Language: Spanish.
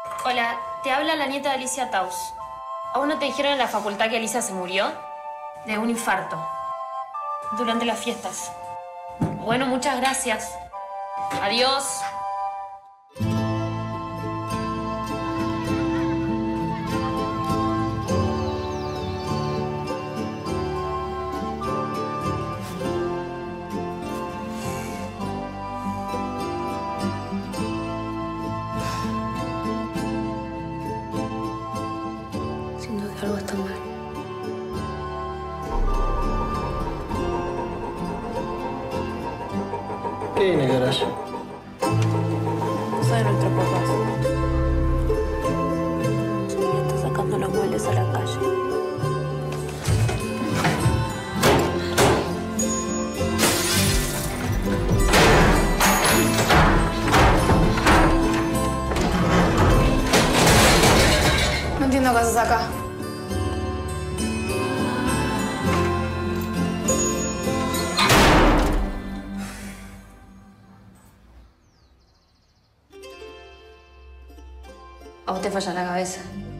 Hola, te habla la nieta de Alicia Taus. ¿Aún no te dijeron en la facultad que Alicia se murió? De un infarto. Durante las fiestas. Bueno, muchas gracias. Adiós. Siento que algo está mal. ¿Qué hay en el garaje? Cosa de nuestros papás. Su nieta sacando los muebles a la calle. No entiendo qué haces acá. A vos te falla la cabeza.